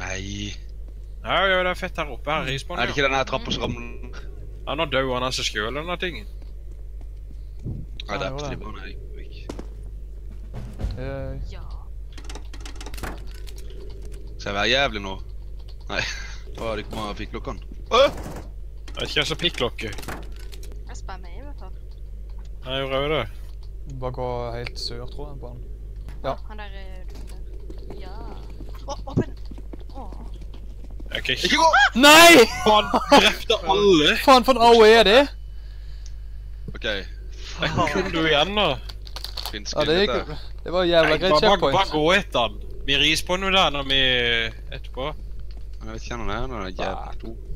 Nei. Ja, det er fett her oppe, her respawner. Er det ikke den her trappa som ramler? Ja, nå dør han av seg selv eller noe ting. Ja, det er på sliberen her. Ja. Skal jeg være jævlig nå? Nei, bare det kommer av pikklokken. Jeg vet ikke hva som pikklokker. Jeg spør meg i hvert fall. Nei, jeg gjør det. Bare gå helt sør, tror jeg, på han. Ja. Han der er du der. Ja. Åpen! Ikke gå! Nei! Faen, drepte alle! Faen, for en AOE er det? Ok. Det kunne du igjen da. Finsk Ja, det var jævla greit checkpoint. Bare gå etter den. Vi respawner der når vi etterpå. Jeg vet ikke hva han er, når det er jævlig stor.